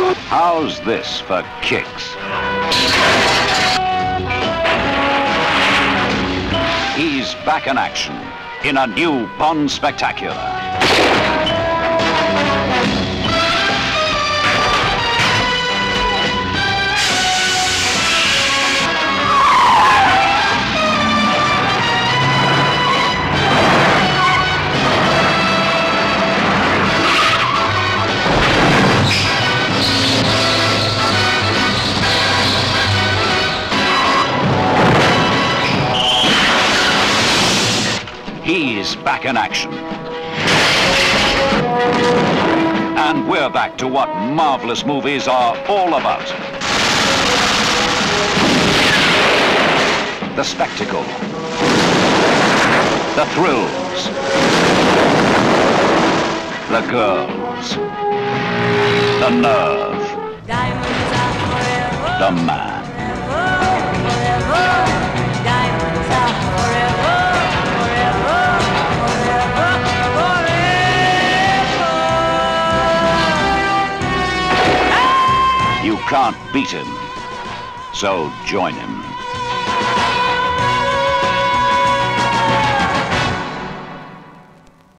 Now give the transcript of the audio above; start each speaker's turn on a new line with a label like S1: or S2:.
S1: How's this for kicks? He's back in action in a new Bond Spectacular. He's back in action. And we're back to what marvelous movies are all about. The spectacle. The thrills. The girls. The nerve. The man. You can't beat him, so join him.